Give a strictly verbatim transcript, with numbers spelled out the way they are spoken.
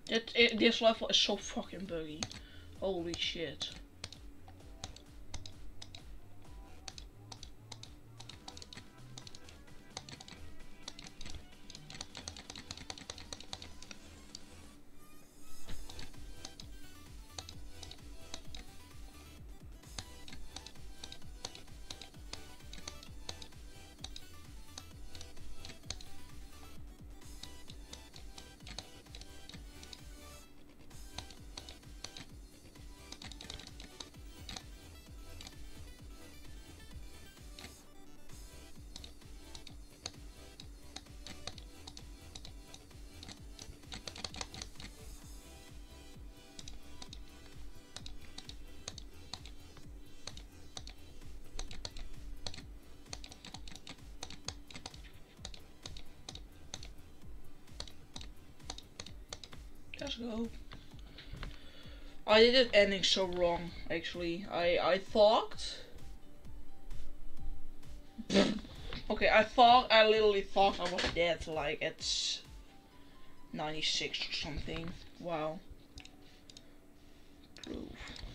It, it this level is so fucking buggy. Holy shit. Let's go. I did it ending so wrong, actually. I I thought. Okay, I thought I literally thought I was dead, like at ninety-six or something. Wow. Proof.